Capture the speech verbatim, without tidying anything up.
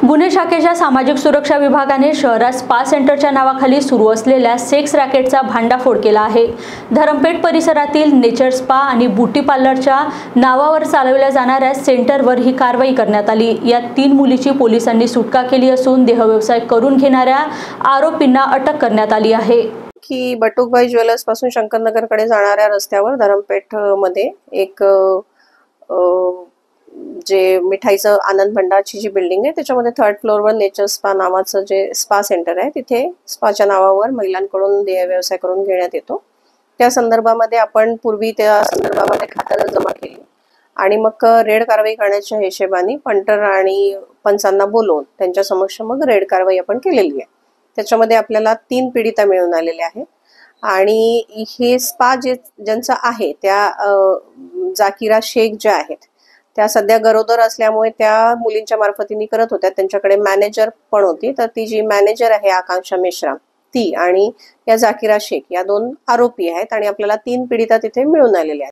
गुन्हे शाखेच्या सामाजिक सुरक्षा विभागाने शहरात स्पा सेंटरच्या नावाखाली सुरू असलेल्या सेक्स रॅकेटचा भांडाफोड केला आहे। धरमपेठ परिसरातील नेचर स्पा आणि ब्युटी पार्लरच्या नावावर चालवल्या जाणाऱ्या सेंटरवर ही कारवाई करण्यात आली। या तीन मुलीची पोलिसांनी सुटका केली असून देहव्यवसाय करून घेणाऱ्या आरोपींना अटक करण्यात आली आहे। की बटुकबाई ज्वेलर्स पासून शंकरनगरकडे जाणाऱ्या रस्त्यावर धरमपेठ मध्ये एक जे मिठाईचं आनंद भंडारची जी बिल्डिंग आहे त्याच्यामध्ये थर्ड फ्लोअरवर नेचर स्पा नावाचं जे स्पा सेंटर आहे तिथे स्पाच्या नावावर महिलांकडून देह व्यवसाय करून घेण्यात येतो। त्या संदर्भामध्ये आपण पूर्वी त्या संदर्भामध्ये खातरजमा जमा केली आणि मग रेड कारवाई करण्याच्या हिशेबाने पंटर आणि पंचांना बोलवून त्यांच्या समक्ष मग रेड कारवाई आपण केलेली आहे। त्याच्यामध्ये आपल्याला तीन पीडिता मिळून आलेल्या आहेत आणि हे स्पा जे ज्यांचं आहे त्या जाकिरा शेख ज्या आहेत त्या सध्या गरोदर असल्यामुळे त्या मुलींच्या मार्फतीने करत होत्या। त्यांच्याकडे मॅनेजर पण होती, तर ती जी मॅनेजर आहे आकांक्षा मेश्राम ती आणि या जाकिरा शेख या दोन आरोपी आहेत आणि आपल्याला तीन पीडिता तिथे मिळून आलेल्या आहेत।